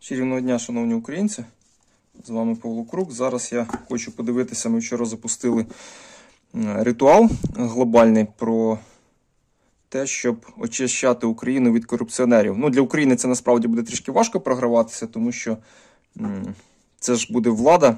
Чарівного дня, шановні українці, з вами Павло Крук. Зараз я хочу подивитися, ми вчора запустили ритуал глобальний про те, щоб очищати Україну від корупціонерів. Ну, для України це насправді буде трішки важко програватися, тому що це ж буде влада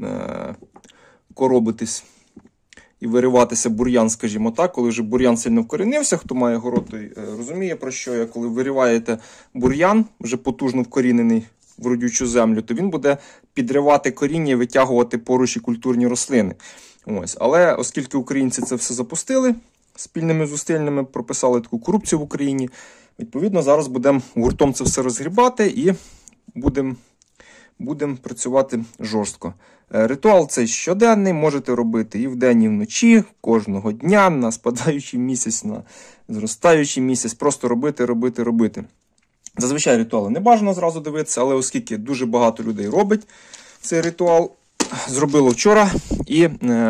коробитись і вириватися бур'ян, скажімо так. Коли вже бур'ян сильно вкорінився, хто має город, той розуміє, про що я. Коли вириваєте бур'ян, вже потужно вкорінений в родючу землю, то він буде підривати коріння і витягувати поруч і культурні рослини. Ось. Але оскільки українці це все запустили, спільними зусиллями прописали таку корупцію в Україні, відповідно, зараз будемо гуртом це все розгрібати і будемо працювати жорстко. Ритуал цей щоденний, можете робити і вдень, і вночі, кожного дня, на спадаючий місяць, на зростаючий місяць, просто робити. Зазвичай ритуали не бажано зразу дивитися, але оскільки дуже багато людей робить цей ритуал, зробило вчора і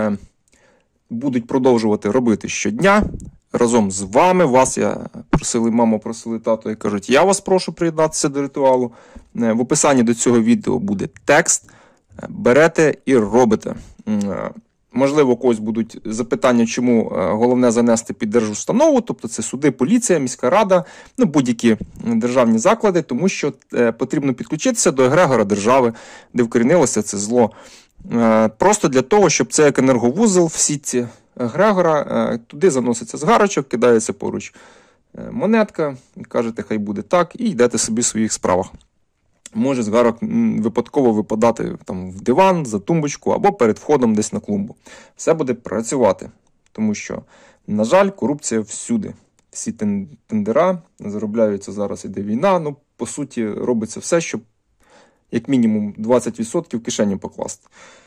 будуть продовжувати робити щодня разом з вами. Вас мама просили, тато, і кажуть, я вас прошу приєднатися до ритуалу. В описанні до цього відео буде текст. Берете і робите. Можливо, у когось будуть запитання, чому головне занести під держустанову, тобто це суди, поліція, міська рада, будь-які державні заклади, тому що потрібно підключитися до егрегора держави, де вкорінилося це зло. Просто для того, щоб це як енерговузол, всі ці егрегора, туди заноситься з гарочок, кидається поруч монетка, кажете, хай буде так, і йдете собі в своїх справах. Може з гарок випадково випадати там в диван, за тумбочку або перед входом десь на клумбу. Все буде працювати, тому що, на жаль, корупція всюди. Всі тендера, заробляються, зараз іде війна, по суті, робиться все, щоб як мінімум 20% в кишені покласти.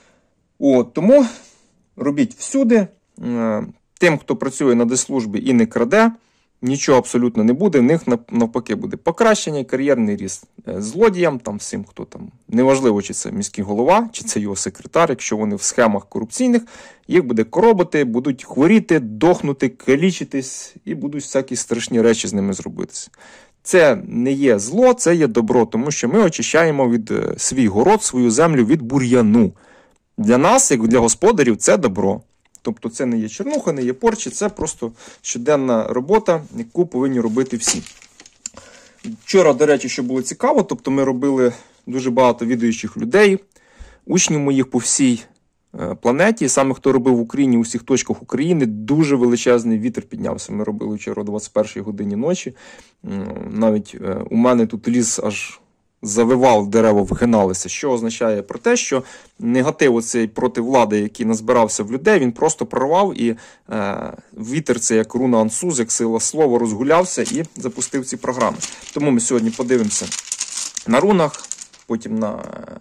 Тому робіть всюди. Тим, хто працює на десслужбі і не краде, нічого абсолютно не буде, в них навпаки буде покращення, кар'єрний ріст. Злодіям, всім, хто там, неважливо, чи це міський голова, чи це його секретар, якщо вони в схемах корупційних, їх буде коробити, будуть хворіти, дохнути, калічитись і будуть всякі страшні речі з ними зробитися. Це не є зло, це є добро, тому що ми очищаємо від свій город, свою землю від бур'яну. Для нас, як для господарів, це добро. Тобто це не є чернуха, не є порчі, це просто щоденна робота, яку повинні робити всі. Вчора, до речі, що було цікаво, тобто ми робили дуже багато відаючих людей, учнів моїх по всій планеті, саме хто робив в Україні, у всіх точках України, дуже величезний вітер піднявся. Ми робили вчора о 21 годині ночі, навіть у мене тут ліс аж завивав, дерева вгиналися, що означає про те, що негатив оцей проти влади, який назбирався в людей, він просто прорвав, і вітер це як руна Ансуз, як сила слова, розгулявся і запустив ці програми. Тому ми сьогодні подивимося на рунах, потім на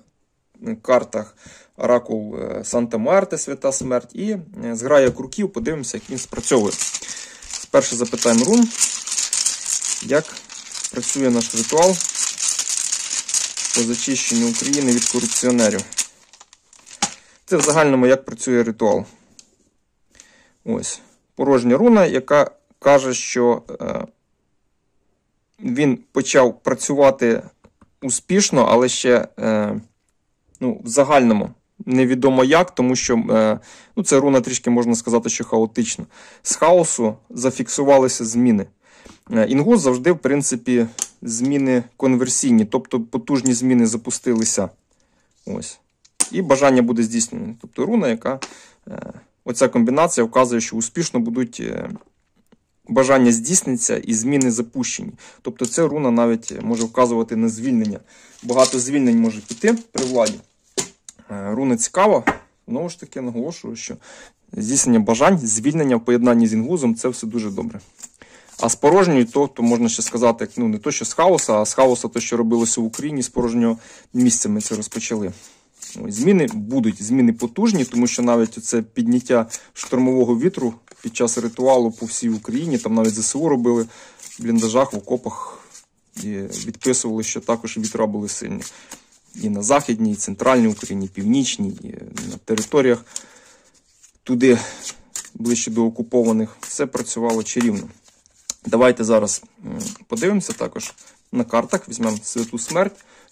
картах оракул Санта-Муерте, Свята Смерть, і зграя круків, подивимося, як він спрацьовує. Спершу запитаємо рун, як працює наш ритуал по зачищенню України від корупціонерів. Це в загальному, як працює ритуал. Ось. Порожня руна, яка каже, що він почав працювати успішно, але ще в загальному невідомо як, тому що це руна трішки, можна сказати, що хаотична. З хаосу зафіксувалися зміни. Інгус завжди, в принципі, зміни конверсійні, тобто потужні зміни запустилися. Ось. І бажання буде здійснено. Тобто руна, яка, оця комбінація вказує, що успішно будуть бажання здійсниться і зміни запущені. Тобто ця руна навіть може вказувати на звільнення. Багато звільнень може піти при владі. Руна цікава. Знову ж таки, наголошую, що здійснення бажань, звільнення в поєднанні з інгузом – це все дуже добре. А з порожньою, то можна ще сказати, не то, що з хаоса, а з хаоса, то, що робилося в Україні, з порожнього місця ми це розпочали. Зміни будуть, зміни потужні, тому що навіть це підняття штормового вітру під час ритуалу по всій Україні, там навіть ЗСУ робили в бліндажах, в окопах, і відписували, що також вітра були сильні. І на Західній, і Центральній Україні, і Північній, і на територіях туди, ближче до окупованих, все працювало чарівно. Давайте зараз подивимося також на картах. Візьмемо Святу Смерть,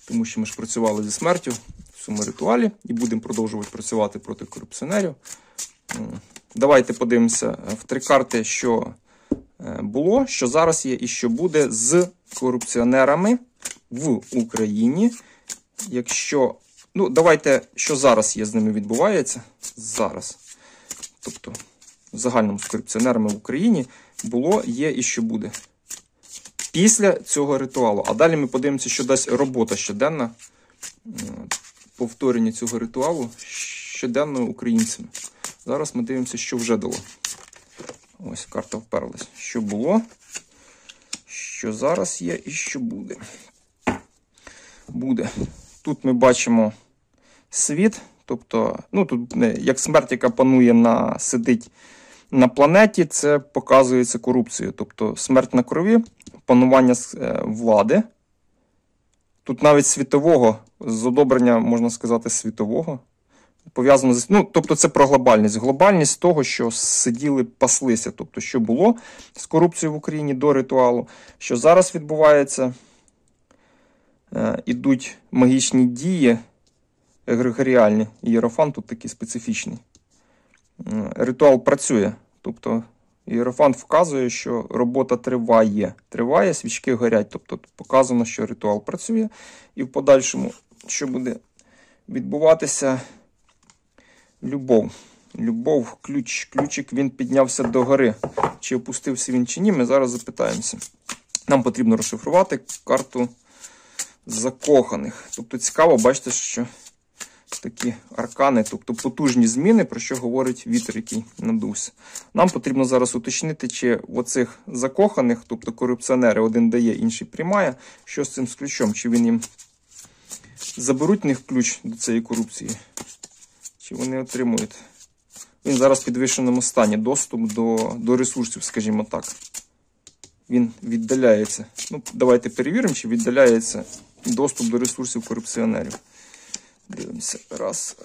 тому що ми ж працювали зі смертю в цьому ритуалі і будемо продовжувати працювати проти корупціонерів. Давайте подивимося в 3 карти, що було, що зараз є і що буде з корупціонерами в Україні. Якщо, ну, давайте, що зараз є з ними відбувається. Зараз. Тобто, в загальному з корупціонерами в Україні було, є і що буде. Після цього ритуалу. А далі ми подивимося, що дасть робота щоденна, повторення цього ритуалу щоденно українцями. Зараз ми дивимося, що вже дало. Ось карта вперлась. Що було, що зараз є і що буде. Буде. Тут ми бачимо світ, тобто, ну тут як смерть, яка панує сидить на планеті, це показується корупцією. Тобто смерть на крові, панування влади. Тут навіть світового, з одобрення, можна сказати, світового. Пов'язано з, ну, тобто це про глобальність. Глобальність того, що сиділи, паслися. Тобто, що було з корупцією в Україні до ритуалу, що зараз відбувається. Ідуть магічні дії, егрегоріальні. Ієрофант тут такий специфічний. Ритуал працює. Тобто, ієрофант вказує, що робота триває. Триває, свічки горять. Тобто, показано, що ритуал працює. І в подальшому, що буде відбуватися, любов. Любов, ключик, він піднявся до гори. Чи опустився він, чи ні, ми зараз запитаємося. Нам потрібно розшифрувати карту закоханих. Тобто цікаво, бачите, що такі аркани, тобто потужні зміни, про що говорить вітер, який надувся. Нам потрібно зараз уточнити, чи в оцих закоханих, тобто корупціонери, один дає, інший приймає, що з цим з ключом, чи він їм заберуть в них ключ до цієї корупції, чи вони отримують. Він зараз в підвищеному стані, доступ до ресурсів, скажімо так. Він віддаляється. Ну, давайте перевіримо, чи віддаляється доступ до ресурсів корупціонерів. Дивимося. Раз.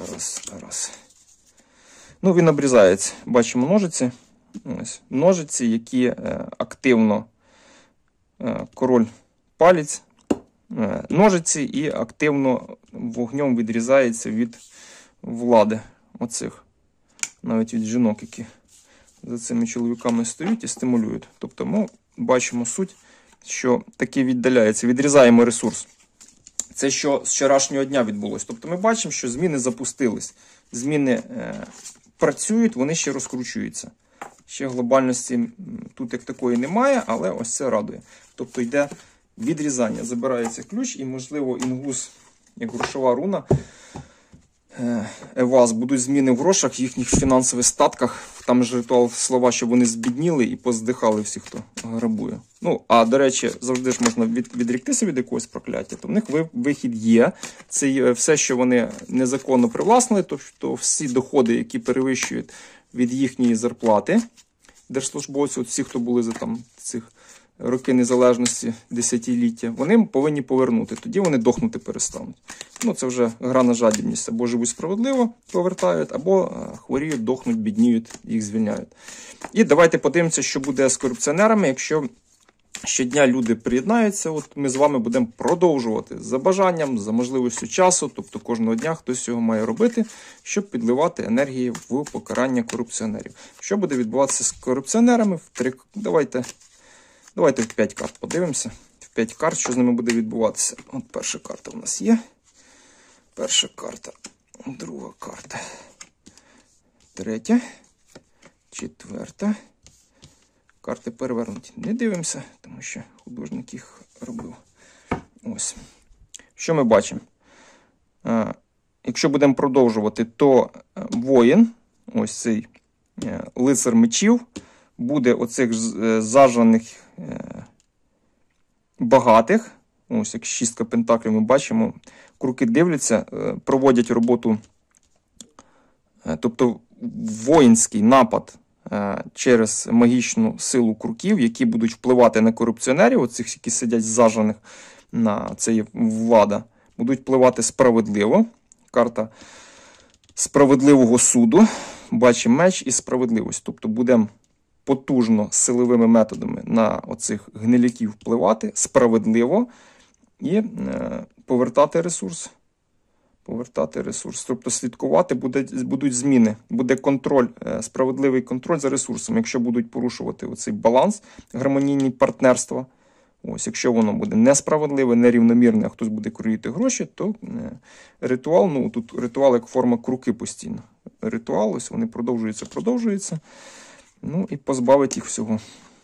Ну, він обрізається. Бачимо ножиці. Ось. Ножиці, які активно король палець. Ножиці і активно вогнем відрізається від влади оцих. Навіть від жінок, які за цими чоловіками стоять і стимулюють. Тобто ми бачимо суть, що таки віддаляється. Відрізаємо ресурс. Це що з вчорашнього дня відбулося. Тобто ми бачимо, що зміни запустились. Зміни працюють, вони ще розкручуються. Ще глобальності тут як такої немає, але ось це радує. Тобто йде відрізання. Забирається ключ і, можливо, інгус, як грошова руна, Еваз, будуть зміни в грошах, в їхніх фінансових статках. Там ж ритуал слова, щоб вони збідніли і поздихали всі, хто грабує. Ну, а, до речі, завжди ж можна відріктися від якогось прокляття, то в них вихід є. Це все, що вони незаконно привласнили, тобто всі доходи, які перевищують від їхньої зарплати держслужбовців, всі, хто були за там цих роки незалежності, десятиліття, вони повинні повернути. Тоді вони дохнути перестануть. Ну, це вже гра на жадібність. Або живуть справедливо, повертають, або хворіють, дохнуть, бідніють, їх звільняють. І давайте подивимося, що буде з корупціонерами, якщо щодня люди приєднаються. От ми з вами будемо продовжувати за бажанням, за можливістю часу, тобто кожного дня хтось цього має робити, щоб підливати енергії в покарання корупціонерів. Що буде відбуватися з корупціонерами? Давайте в 5 карт подивимося. В 5 карт, що з ними буде відбуватися. От перша карта у нас є. Перша карта. Друга карта. Третя. Четверта. Карти перевернуті. Не дивимося, тому що художник їх робив. Ось. Що ми бачимо? Якщо будемо продовжувати, то воїн, ось цей лицар мечів, буде оцих зажаних багатих. Ось як шістка пентаклів ми бачимо. Круки дивляться, проводять роботу, тобто воїнський напад через магічну силу круків, які будуть впливати на корупціонерів, оцих, які сидять зажаних на цей влада, будуть впливати справедливо. Карта справедливого суду. Бачимо меч і справедливість. Тобто будемо потужно силовими методами на оцих гниляків впливати справедливо. і повертати ресурс. Тобто слідкувати будуть зміни, буде контроль, справедливий контроль за ресурсом. Якщо будуть порушувати оцей баланс, гармонійні партнерства, ось, якщо воно буде несправедливе, нерівномірне, а хтось буде кроїти гроші, то ритуал, ну тут ритуал як форма круки постійно. Ритуал, ось вони продовжуються, ну і позбавить їх всього.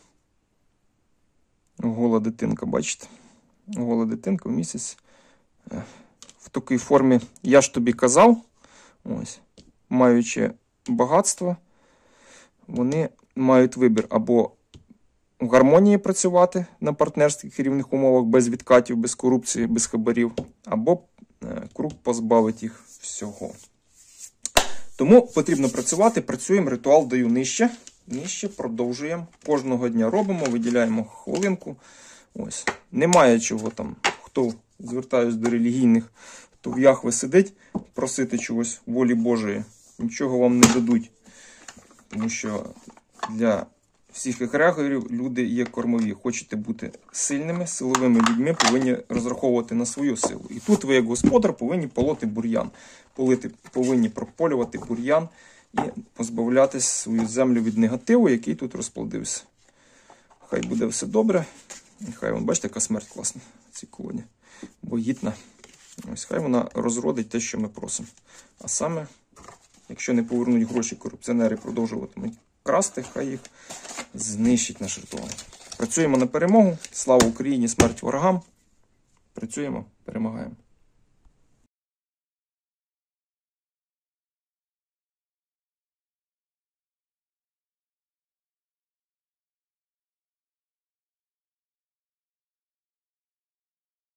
Гола дитинка, бачите? Гола дитинка в місяць. В такій формі «я ж тобі казав», ось, маючи багатство, вони мають вибір або в гармонії працювати на партнерських і рівних умовах, без відкатів, без корупції, без хабарів, або круг позбавить їх всього. Тому потрібно працювати, працюємо, ритуал даю нижче, продовжуємо, кожного дня робимо, виділяємо хвилинку. Ось, немає чого там, хто, звертаюсь до релігійних, хто в Яхве сидить, просити чогось волі Божої, нічого вам не дадуть, тому що для всіх егрегорів люди є кормові. Хочете бути сильними, силовими людьми, повинні розраховувати на свою силу. І тут ви, як господар, повинні полоти бур'ян. Повинні прополювати бур'ян і позбавлятись свою землю від негативу, який тут розплодився. Хай буде все добре. І хай, вон, бачите, яка смерть класна в цій колоді. Богітна. Ось, хай вона розродить те, що ми просимо. А саме, якщо не повернуть гроші, корупціонери продовжуватимуть красти, хай їх знищить наш ритуал. Працюємо на перемогу. Слава Україні, смерть ворогам. Працюємо, перемагаємо.